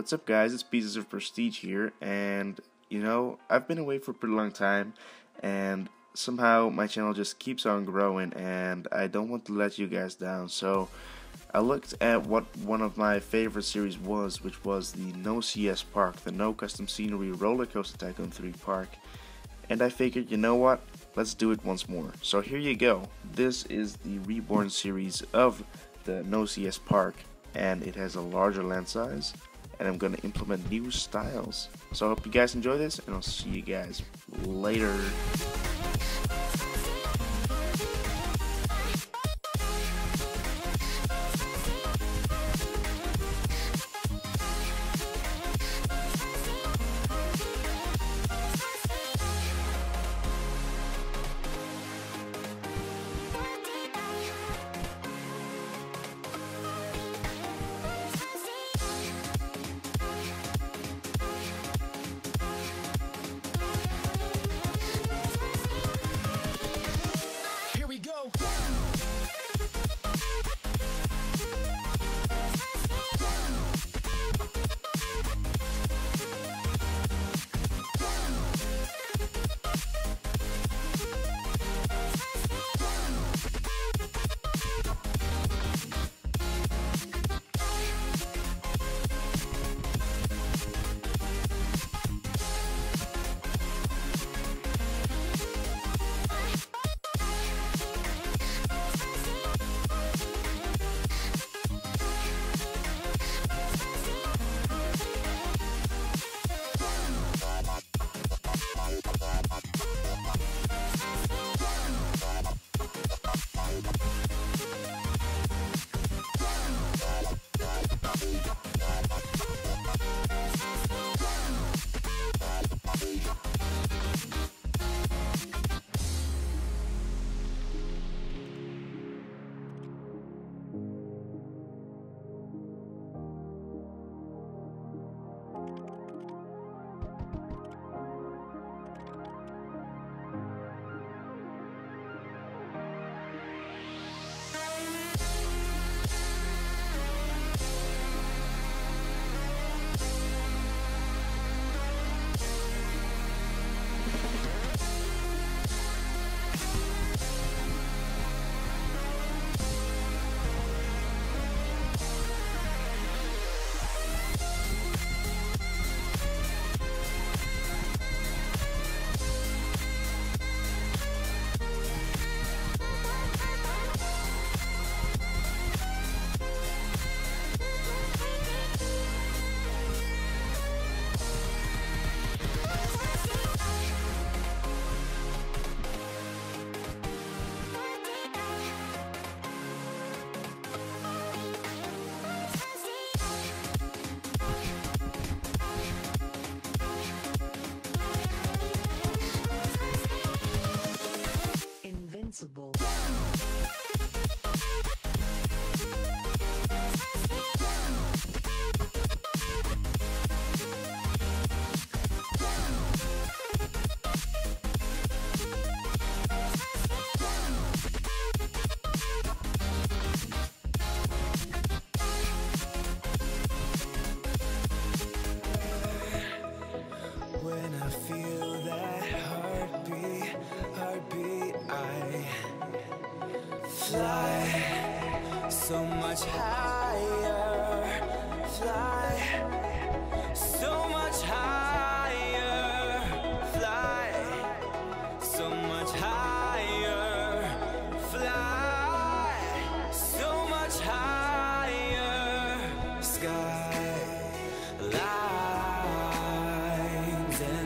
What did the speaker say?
What's up guys, it's Pieces of Prestige here, and you know, I've been away for a pretty long time, and somehow my channel just keeps on growing, and I don't want to let you guys down. So I looked at what one of my favorite series was, which was the No CS Park, the No Custom Scenery Roller Coaster Tycoon 3 Park, and I figured, you know what, let's do it once more. So here you go, this is the reborn series of the No CS Park, and it has a larger land size, and I'm gonna implement new styles. So I hope you guys enjoy this, and I'll see you guys later. Invincible. When I feel that heartbeat, I fly so much higher, fly so much higher, fly so much higher, fly so much higher, sky lines and